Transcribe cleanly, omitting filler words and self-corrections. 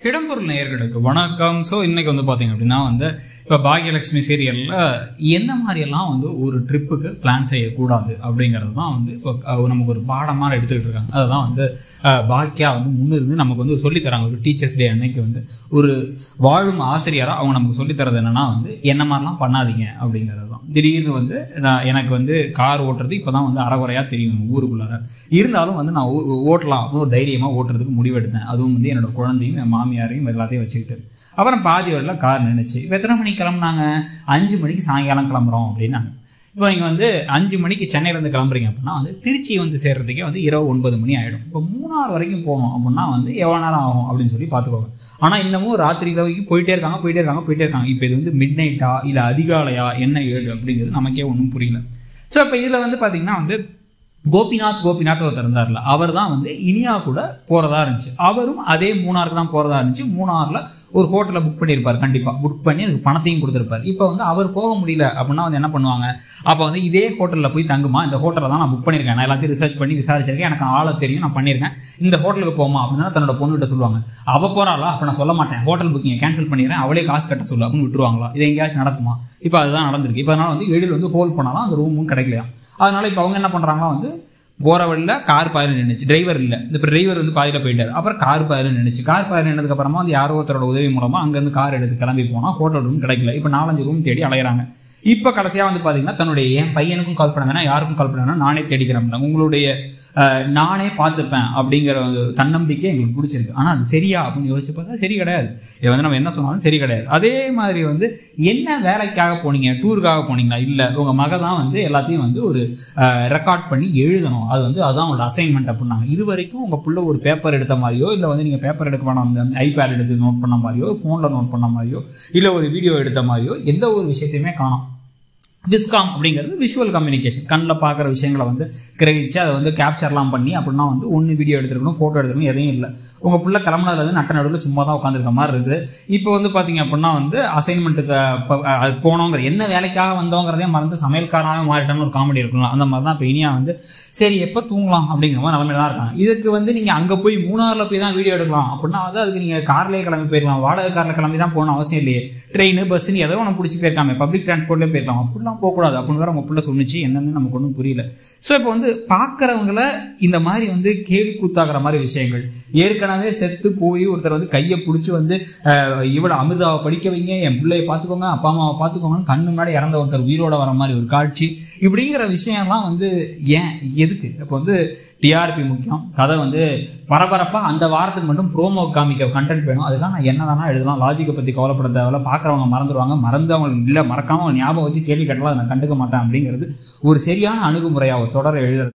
இடம்பொருள் நேயர்களுக்கு வணக்கம். ஸோ இன்னைக்கு வந்து பார்த்தீங்க அப்படின்னா இப்போ பாக்யலட்சுமி சீரியலில் எந்த மாதிரியெல்லாம் ஒரு ட்ரிப்புக்கு பிளான் செய்யக்கூடாது அப்படிங்கிறது தான் இப்போ நமக்கு ஒரு பாடமாக எடுத்துக்கிட்டு இருக்காங்க. அதுதான் பாக்கியா முன்னிருந்து நமக்கு சொல்லித்தராங்க. ஒரு டீச்சர்ஸ் டே அன்னைக்கு ஒரு வாழும் ஆசிரியராக அவங்க நமக்கு சொல்லித்தரது என்னன்னா என்ன மாதிரிலாம் பண்ணாதீங்க அப்படிங்கிறது தான். திடீர்னு எனக்கு கார் ஓட்டுறது இப்போ தான் அறகுறையாக தெரியும் ஊருக்குள்ளார. இருந்தாலும் நான் ஓட்டலாம் அப்படின்னு தைரியமாக ஓட்டுறதுக்கு முடிவெடுத்தேன். அதுவும் என்னோட குழந்தையும் என் மாமியாரையும் எல்லாத்தையும் வச்சுக்கிட்டு. அப்புறம் பாதி வரையில் கார் நின்றுச்சு. இப்போ எத்தனை மணிக்கு கிளம்புனாங்க? 5 மணிக்கு சாயங்காலம் கிளம்புறோம் அப்படின்னாங்க. இப்போ நீங்கள் 5 மணிக்கு சென்னையிலேருந்து கிளம்புறீங்க அப்படின்னா திருச்சி சேர்றதுக்கே இரவு 9 மணி ஆகிடும். இப்போ மூணார் வரைக்கும் போகணும் அப்படின்னா எவ்வளோ நேரம் ஆகும் அப்படின்னு சொல்லி பார்த்துக்கோங்க. ஆனால் இன்னமும் ராத்திரி வரைக்கும் போயிட்டே இருக்காங்க. இப்போ இது மிட் நைட்டா இல்லை அதிகாலையா என்ன ஏது அப்படிங்கிறது நமக்கே ஒன்றும் புரியல. ஸோ இப்போ இதில் பார்த்தீங்கன்னா கோபிநாத் ஒருத்தர் இருந்தார்ல, அவர் தான் இனியா கூட போகிறதா இருந்துச்சு. அவரும் அதே மூணாருக்கு தான் போகிறதா இருந்துச்சு. மூணாரில் ஒரு ஹோட்டலில் புக் பண்ணியிருப்பார். கண்டிப்பாக புக் பண்ணி அதுக்கு பணத்தையும் கொடுத்துருப்பார். இப்போ அவர் போக முடியல அப்படின்னா என்ன பண்ணுவாங்க? அப்போ இதே ஹோட்டலில் போய் தங்குமா, இந்த ஹோட்டலில் தான் நான் புக் பண்ணியிருக்கேன், நான் எல்லாத்தையும் ரிசர்ச் பண்ணி விசாரிச்சிருக்கேன், எனக்கு ஆளை தெரியும், நான் பண்ணியிருக்கேன், இந்த ஹோட்டலுக்கு போமா அப்படின்னா தன்னோட பொண்ணுகிட்ட சொல்லுவாங்க. அவள் போகிறாளா, அப்போ நான் சொல்ல மாட்டேன், ஹோட்டல் புக்கிங்கை கேன்சல் பண்ணிடுறேன், அவளே காசு கட்ட சொல்லு அப்படின்னு விட்டுருவாங்களா? இது எங்கேயாச்சும் நடக்குமா? இப்போ அதுதான் நடந்திருக்கு. இப்போ அதனால் எழில் ஹோல்ட் பண்ணாலும் அந்த ரூமும் கிடைக்கலையா. அதனால இப்போ அவங்க என்ன பண்ணுறாங்கன்னா போகிற வழியில் கார் பாதியில் நின்றுச்சு. டிரைவர் இல்லை. இப்போ டிரைவர் பாதியில் போயிட்டார். அப்புறம் கார் பாதியில் நின்றுச்சு. கார் பாதியில் நின்றதுக்கப்புறமா யாரோ ஒருத்தரோட உதவி மூலமாக அங்கேருந்து கார் எடுத்து கிளம்பி போனால் ஹோட்டல் ரூம் கிடைக்கல. இப்போ 4-5 ரூம் தேடி அலையிறாங்க. இப்போ கடைசியாக பார்த்தீங்கன்னா தன்னுடைய என் பையனுக்கும் கால் பண்ண வேணாம், யாருக்கும் கால் பண்ண வேணாம், நானே தேடிக்கிறேன், உங்களுடைய நானே பார்த்துப்பேன் அப்படிங்கிற தன்னம்பிக்கை எங்களுக்கு பிடிச்சிருக்கு. ஆனால் அது சரியா அப்படின்னு யோசிச்சு பார்த்தா சரி கிடையாது. இது நம்ம என்ன சொன்னாலும் சரி கிடையாது. அதே மாதிரி என்ன வேலைக்காக போனீங்க, டூருக்காக போனீங்களா? இல்லை, உங்கள் மக தான் எல்லாத்தையும் ஒரு ரெக்கார்ட் பண்ணி எழுதணும், அது அதுதான் உங்களோட அசைன்மெண்ட் அப்படின்னாங்க. இது வரைக்கும் உங்கள் பிள்ளை ஒரு பேப்பர் எடுத்த மாதிரியோ இல்லை நீங்கள் பேப்பர் எடுக்க வேணாம், ஐபேட் எடுத்து நோட் பண்ண மாதிரியோ, ஃபோனில் நோட் பண்ண மாதிரியோ இல்லை ஒரு வீடியோ எடுத்த மாதிரியோ எந்த ஒரு விஷயத்தையுமே காணோம். விஸ்காம் அப்படிங்கிறது விஷுவல் கம்யூனிகேஷன். கண்ணில் பார்க்குற விஷயங்களை கிரகிச்சு அதை கேப்சர்லாம் பண்ணி அப்படின்னா ஒன்று வீடியோ எடுத்துருக்கணும், ஃபோட்டோ எடுத்துருக்கணும், எதையும் இல்லை. உங்கள் பிள்ளை கிளம்புனதுல நட்ட நடுவில் சும்மா தான் உட்காந்துருக்க மாதிரி இருக்குது. இப்போ பார்த்தீங்க அப்படின்னா அசைன்மெண்ட்டுக்கு அது போனோங்கிற என்ன வேலைக்காக வந்தோங்கிறதே மறந்து சமையல்காரனாகவே மாறிட்டான்னு ஒரு காமெடி இருக்கலாம். அந்த மாதிரி தான் இப்போ இனியா சரி எப்போ தூங்கலாம் அப்படிங்கிற மாதிரி நிலைமையில தான் இருக்காங்க. இதுக்கு நீங்கள் அங்கே போய் மூணாரில் போய் தான் வீடியோ எடுக்கலாம் அப்படின்னா அதுக்கு நீங்கள் கார்லேயே கிளம்பி போயிருக்கலாம். வாடகை காரில் கிளம்பி தான் போகணும் அவசியம் இல்லையே. ட்ரெயின் பஸ்ஸுன்னு எதோ ஒன்று பிடிச்சி போயிருக்காமே, பப்ளிக் டிரான்ஸ்போர்ட்லேயே போயிருக்கலாம். அப்படிலாம் போகக்கூடாது அப்படின்னு வேற உங்க பிள்ளை சொன்னிச்சு. என்னன்னு நமக்கு ஒன்றும் புரியல. ஸோ இப்போ பார்க்குறவங்கள இந்த மாதிரி கேள்வி கூத்தாகிற மாதிரி விஷயங்கள், ஏற்கனவே செத்து போய் ஒருத்தர் கையை பிடிச்சி இவ்வளோ அமிர்தாவை படிக்க வைங்க, என் பிள்ளையை பார்த்துக்கோங்க, அப்பா அம்மாவை பார்த்துக்கோங்கன்னு கண்ணு முன்னாடி இறந்த ஒருத்தர் உயிரோட வர மாதிரி ஒரு காட்சி, இப்படிங்கிற விஷயம்லாம் ஏன் எதுக்கு? இப்போ டிஆர்பி முக்கியம், கதை பரபரப்பாக அந்த வாரத்துக்கு மட்டும் ப்ரோமோ காமிக்க கண்டென்ட் வேணும். அதுதான் நான் என்ன தானே எழுதலாம், லாஜிக்கை பற்றி கவலைப்பட தேவையில்ல, பார்க்குறவங்க மறந்துடுவாங்க, மறந்து இல்லை மறக்காமல் ஞாபகம் வச்சு கேள்வி கேட்டாலும் அதை நான் கண்டுக்க மாட்டேன் அப்படிங்கிறது ஒரு சரியான அணுகுமுறையாக ஒரு தொடரை எழுதுறது.